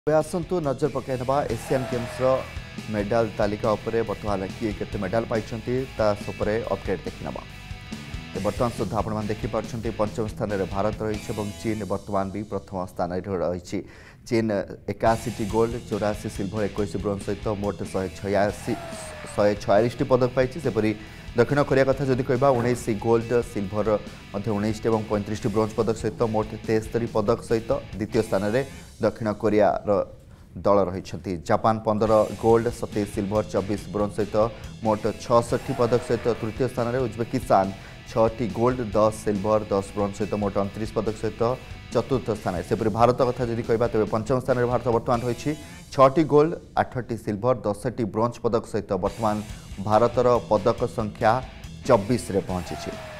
आसतु नजर पकईना Asian games medal तालिका उपरे बर्तमान किए केते मेडाल पाई अपडेट देखने बर्तमान सुधा आपण देखिपुं पंचम स्थान में भारत रही चीन बर्तमान भी प्रथम स्थान रही चीन 81 गोल्ड 84 सिल्वर 21 ब्रोंज सहित मोट 146 पदक पाई सेपरी दक्षिण कोरिया कथा जदि कह 19 गोल्ड सिल्वर 19 और 35 ब्रोंज पदक सहित मोट 73 पदक सहित द्वितीय स्थान में दक्षिण कोरिया दल रही जापान 15 गोल्ड 27 सिल्वर 24 ब्रोंज सहित मोट 66 पदक सहित तृतीय स्थान में उज्बेकिस्तान 6 गोल्ड 10 सिल्वर 10 ब्रोंज सहित मोट 29 पदक सहित चतुर्थ स्थान में सेपरी भारत कथा जदि कह तेज पंचम स्थान में भारत बर्तमान रही 6 गोल्ड 8 सिल्वर 10 ब्रोंज पदक सहित बर्तमान भारतर पदक संख्या 24 रे पहुंची।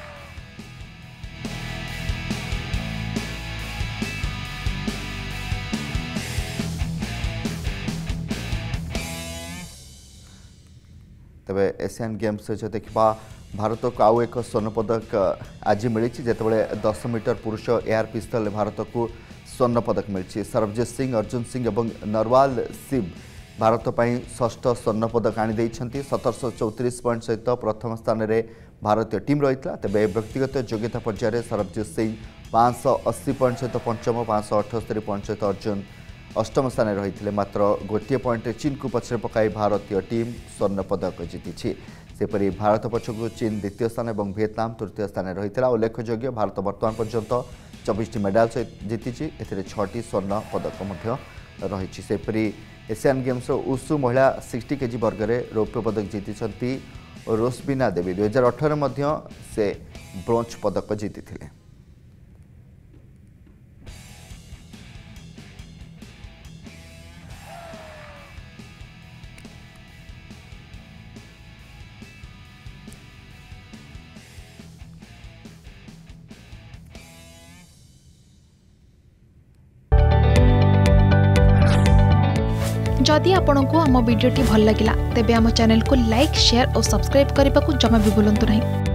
तेबे एशियन गेम्स देखा भारत को आउ एक स्वर्ण पदक आज मिली जितेबाला 10 मीटर पुरुष एयर पिस्तल भारत को स्वर्ण पदक मिली सरबजीत सिंह अर्जुन सिंह और नरवाल सिंह भारत पर षष्ठ स्वर्ण पदक आनी 1734 पॉइंट सहित प्रथम स्थान में भारतीय टीम रही तेज व्यक्तिगत योग्यता पर्यायर सरबजीत सिंह 580 पॉइंट सहित पंचम 578 पॉइंट सहित अर्जुन अष्टम स्थान में रही मात्र गोटे पॉइंट चीन को पछरे पकाई भारतीय टीम स्वर्ण पदक जीति सेपरी भारत पछकु चीन द्वितीय स्थान और वियतनाम तृतीय स्थान में रही उल्लेखयोग्य भारत बर्तमान पर्यंत 24 मेडाल जीति 6 स्वर्ण पदक रही सेपरी एशियन गेम्स उषु महिला 60 केजी वर्ग में रौप्य पदक जीति रोस्बिना देवी 2018 से ब्रोंज पदक जीति। जदि आपंक आम भिडी भल लगा तेब आम चैनल को लाइक शेयर और सब्सक्राइब करने को जमा भी भूलु नहीं।